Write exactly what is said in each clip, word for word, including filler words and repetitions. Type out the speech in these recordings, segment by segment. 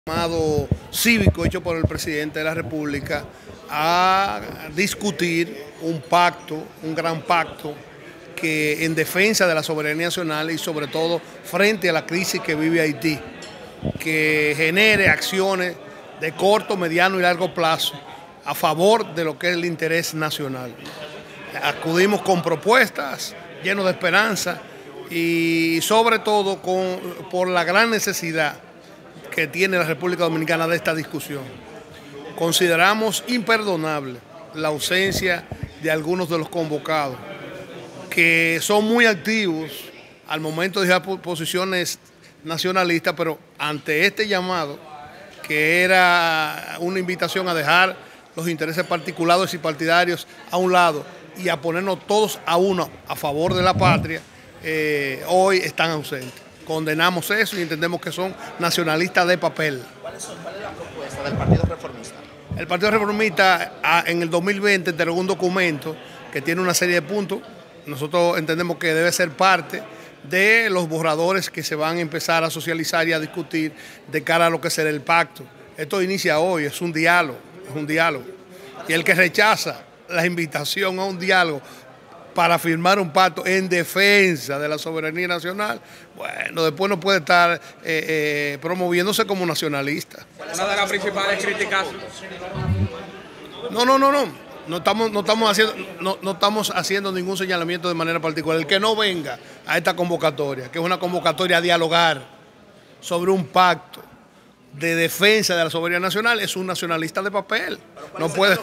Llamado cívico hecho por el presidente de la República a discutir un pacto, un gran pacto que en defensa de la soberanía nacional y sobre todo frente a la crisis que vive Haití, que genere acciones de corto, mediano y largo plazo a favor de lo que es el interés nacional. Acudimos con propuestas llenos de esperanza y sobre todo con, por la gran necesidad que tiene la República Dominicana de esta discusión. Consideramos imperdonable la ausencia de algunos de los convocados, que son muy activos al momento de dejar posiciones nacionalistas, pero ante este llamado, que era una invitación a dejar los intereses particulares y partidarios a un lado y a ponernos todos a uno a favor de la patria, eh, hoy están ausentes. Condenamos eso y entendemos que son nacionalistas de papel. ¿Cuál es, cuál es la propuesta del Partido Reformista? El Partido Reformista en el dos mil veinte entregó un documento que tiene una serie de puntos. Nosotros entendemos que debe ser parte de los borradores que se van a empezar a socializar y a discutir de cara a lo que será el pacto. Esto inicia hoy, es un diálogo, es un diálogo. Y el que rechaza la invitación a un diálogo para firmar un pacto en defensa de la soberanía nacional, bueno, después no puede estar eh, eh, promoviéndose como nacionalista. Una de las principales críticas. No, no, no, no. No estamos, no, estamos haciendo, no, no estamos haciendo ningún señalamiento de manera particular. El que no venga a esta convocatoria, que es una convocatoria a dialogar sobre un pacto de defensa de la soberanía nacional, es un nacionalista de papel. No puede.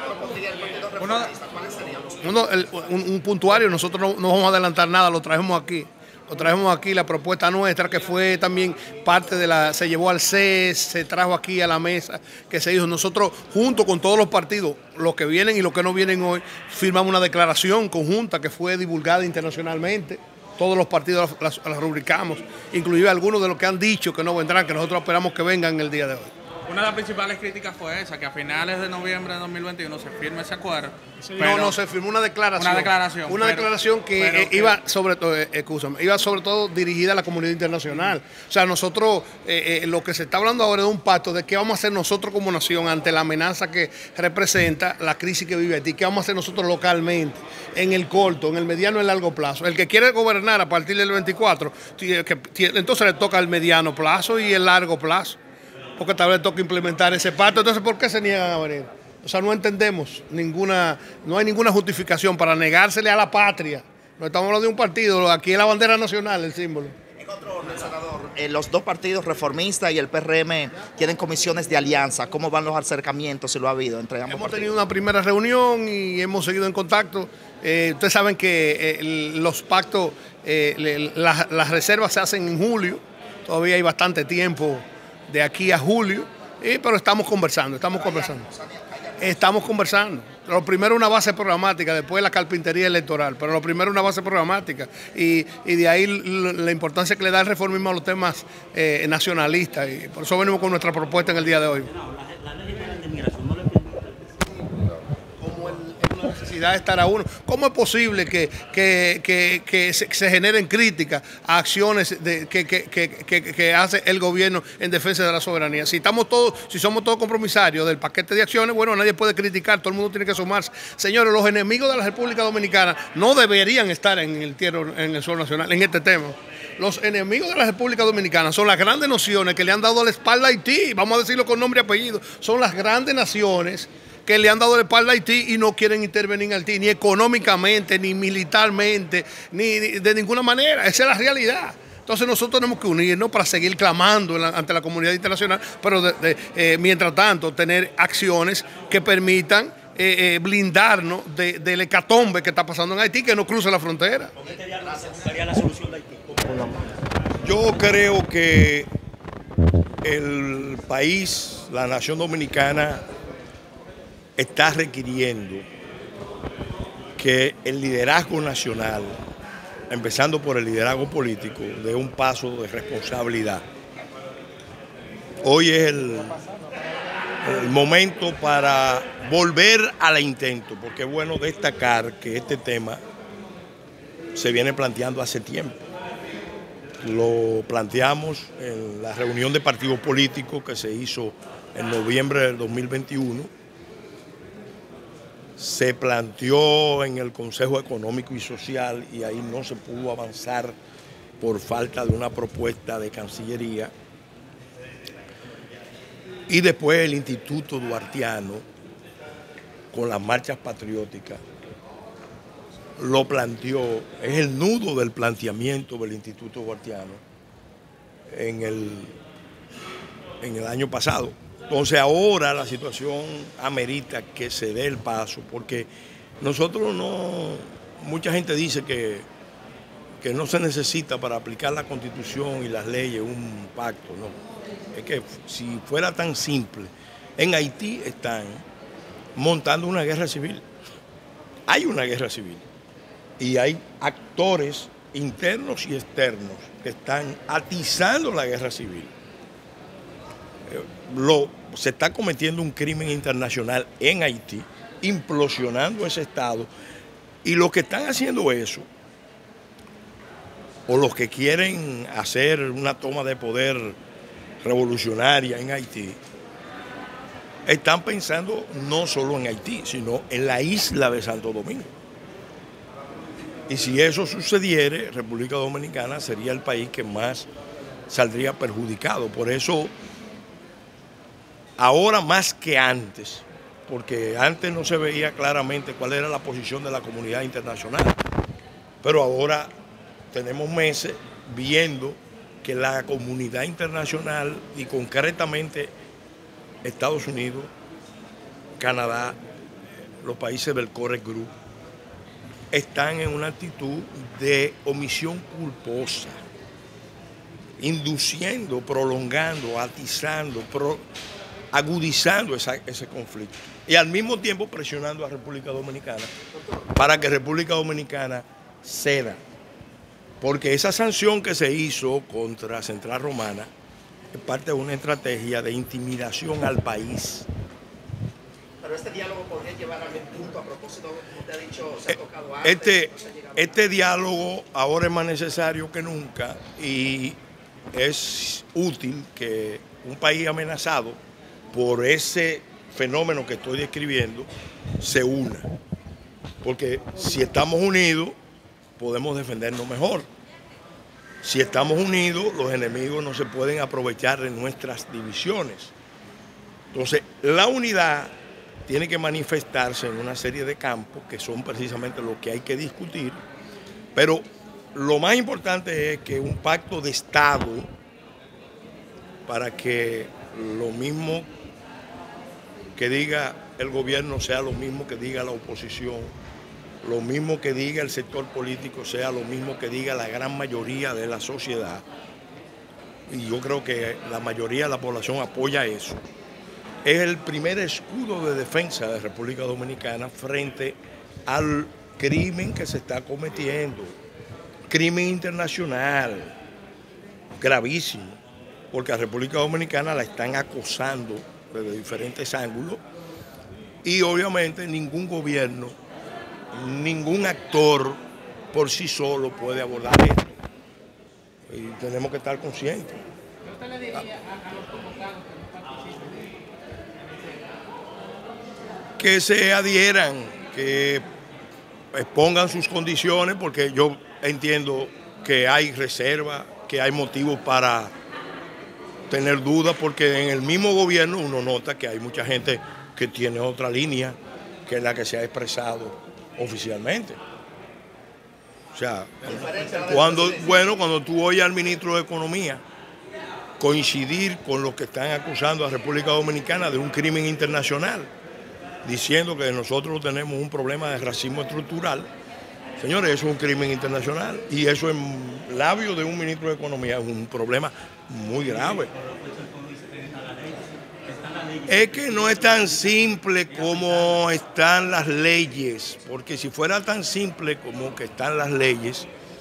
Uno, Uno, el, un, un puntuario, nosotros no, no vamos a adelantar nada, lo traemos aquí. Lo traemos aquí, la propuesta nuestra, que fue también parte de la, se llevó al C E S, se trajo aquí a la mesa, que se dijo, nosotros junto con todos los partidos, los que vienen y los que no vienen hoy, firmamos una declaración conjunta que fue divulgada internacionalmente. Todos los partidos la, la, la rubricamos, inclusive algunos de los que han dicho que no vendrán, que nosotros esperamos que vengan en el día de hoy. Una de las principales críticas fue esa, que a finales de noviembre de dos mil veintiuno se firme ese acuerdo. No, no, se firmó una declaración. Una declaración. Una pero, declaración que pero, eh, iba sobre todo, eh, escúchame, iba sobre todo dirigida a la comunidad internacional. O sea, nosotros, eh, eh, lo que se está hablando ahora es de un pacto de qué vamos a hacer nosotros como nación ante la amenaza que representa la crisis que vive Haití, qué vamos a hacer nosotros localmente, en el corto, en el mediano y el largo plazo. El que quiere gobernar a partir del veinticuatro, que, entonces le toca el mediano plazo y el largo plazo, porque tal vez toca implementar ese pacto. Entonces, ¿por qué se niegan a venir? O sea, no entendemos ninguna, no hay ninguna justificación para negársele a la patria. No estamos hablando de un partido, aquí es la bandera nacional, el símbolo. En otro orden, senador, eh, los dos partidos reformistas y el P R M tienen comisiones de alianza. ¿Cómo van los acercamientos, si lo ha habido, entre ambos Hemos partidos? tenido una primera reunión y hemos seguido en contacto. Eh, ustedes saben que eh, los pactos, eh, las, las reservas se hacen en julio, todavía hay bastante tiempo de aquí a julio, eh, pero estamos conversando, estamos conversando. Estamos conversando. Lo primero es una base programática, después la carpintería electoral, pero lo primero es una base programática y, y de ahí la importancia que le da el reformismo a los temas eh, nacionalistas, y por eso venimos con nuestra propuesta en el día de hoy. La necesidad de estar a uno. ¿Cómo es posible que, que, que, que se, se generen críticas a acciones de, que, que, que, que, que hace el gobierno en defensa de la soberanía? Si estamos todos, si somos todos compromisarios del paquete de acciones, bueno, nadie puede criticar, todo el mundo tiene que sumarse. Señores, los enemigos de la República Dominicana no deberían estar en el tierra, en el suelo nacional, en este tema. Los enemigos de la República Dominicana son las grandes naciones que le han dado la espalda a Haití, vamos a decirlo con nombre y apellido, son las grandes naciones que le han dado la espalda a Haití y no quieren intervenir en Haití, ni económicamente, ni militarmente, ni, ni de ninguna manera. Esa es la realidad. Entonces nosotros tenemos que unirnos para seguir clamando la, ante la comunidad internacional, pero de, de, eh, mientras tanto tener acciones que permitan eh, eh, blindarnos de, del hecatombe que está pasando en Haití, que no cruce la frontera. ¿Sería la solución de Haití? Yo creo que el país, la nación dominicana, está requiriendo que el liderazgo nacional, empezando por el liderazgo político, dé un paso de responsabilidad. Hoy es el, el momento para volver al intento, porque es bueno destacar que este tema se viene planteando hace tiempo. Lo planteamos en la reunión de partidos políticos que se hizo en noviembre del dos mil veintiuno. Se planteó en el Consejo Económico y Social y ahí no se pudo avanzar por falta de una propuesta de Cancillería. Y después el Instituto Duartiano, con las marchas patrióticas, lo planteó, es el nudo del planteamiento del Instituto Duartiano en el, en el año pasado. Entonces ahora la situación amerita que se dé el paso, porque nosotros no, mucha gente dice que, que no se necesita para aplicar la Constitución y las leyes un pacto, no. Es que si fuera tan simple, en Haití están montando una guerra civil, hay una guerra civil. Y hay actores internos y externos que están atizando la guerra civil. Lo, se está cometiendo un crimen internacional en Haití, implosionando ese Estado. Y los que están haciendo eso, o los que quieren hacer una toma de poder revolucionaria en Haití, están pensando no solo en Haití, sino en la isla de Santo Domingo. Y si eso sucediere, República Dominicana sería el país que más saldría perjudicado. Por eso, ahora más que antes, porque antes no se veía claramente cuál era la posición de la comunidad internacional, pero ahora tenemos meses viendo que la comunidad internacional y concretamente Estados Unidos, Canadá, los países del Core Group, están en una actitud de omisión culposa, induciendo, prolongando, atizando, pro, agudizando esa, ese conflicto y al mismo tiempo presionando a República Dominicana para que República Dominicana ceda. Porque esa sanción que se hizo contra Central Romana es parte de una estrategia de intimidación al país. Pero este diálogo podría llevar a algún punto a propósito, como usted ha dicho, se ha tocado antes. Este, no se ha llegado este diálogo ahora es más necesario que nunca y es útil que un país amenazado por ese fenómeno que estoy describiendo se una. Porque si estamos unidos, podemos defendernos mejor. Si estamos unidos, los enemigos no se pueden aprovechar de nuestras divisiones. Entonces, la unidad tiene que manifestarse en una serie de campos que son precisamente lo que hay que discutir, pero lo más importante es que un pacto de Estado para que lo mismo que diga el gobierno sea lo mismo que diga la oposición, lo mismo que diga el sector político sea lo mismo que diga la gran mayoría de la sociedad. Y yo creo que la mayoría de la población apoya eso. Es el primer escudo de defensa de República Dominicana frente al crimen que se está cometiendo. Crimen internacional, gravísimo, porque a República Dominicana la están acosando desde diferentes ángulos y obviamente ningún gobierno, ningún actor por sí solo puede abordar esto. Y tenemos que estar conscientes. ¿Qué usted le diría a, a los convocados que no participen en ese? Que se adhieran, que expongan sus condiciones, porque yo entiendo que hay reserva, que hay motivos para tener dudas, porque en el mismo gobierno uno nota que hay mucha gente que tiene otra línea que la que se ha expresado oficialmente. O sea, cuando, bueno, cuando tú oyes al ministro de Economía coincidir con los que están acusando a República Dominicana de un crimen internacional, diciendo que nosotros tenemos un problema de racismo estructural, señores, eso es un crimen internacional y eso en labios de un ministro de Economía es un problema muy grave. Es que no es tan simple como están las leyes, porque si fuera tan simple como que están las leyes,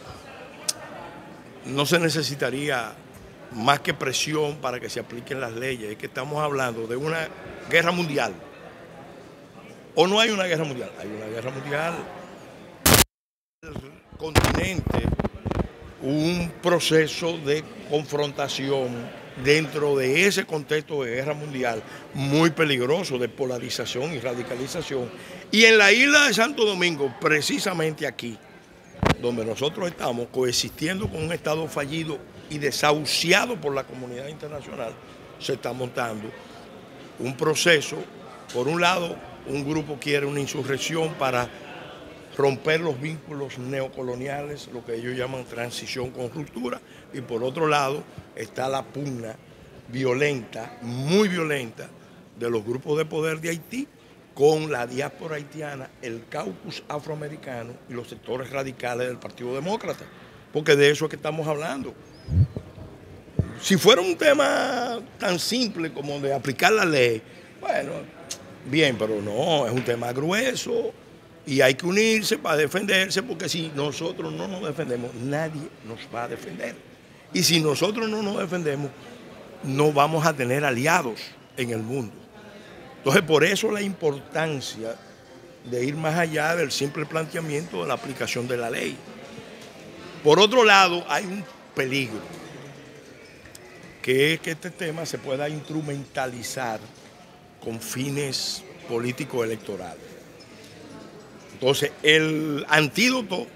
no se necesitaría más que presión para que se apliquen las leyes. Es que estamos hablando de una guerra mundial. ¿O no hay una guerra mundial? Hay una guerra mundial. El continente un proceso de confrontación dentro de ese contexto de guerra mundial muy peligroso, de polarización y radicalización. Y en la isla de Santo Domingo, precisamente aquí, donde nosotros estamos coexistiendo con un Estado fallido y desahuciado por la comunidad internacional, se está montando un proceso. Por un lado, un grupo quiere una insurrección para romper los vínculos neocoloniales, lo que ellos llaman transición con ruptura, y por otro lado está la pugna violenta, muy violenta, de los grupos de poder de Haití con la diáspora haitiana, el caucus afroamericano y los sectores radicales del Partido Demócrata, porque de eso es que estamos hablando. Si fuera un tema tan simple como de aplicar la ley, bueno, bien, pero no, es un tema grueso y hay que unirse para defenderse, porque si nosotros no nos defendemos, nadie nos va a defender. Y si nosotros no nos defendemos, no vamos a tener aliados en el mundo. Entonces, por eso la importancia de ir más allá del simple planteamiento de la aplicación de la ley. Por otro lado, hay un peligro, que es que este tema se pueda instrumentalizar con fines políticos electorales. Entonces, el antídoto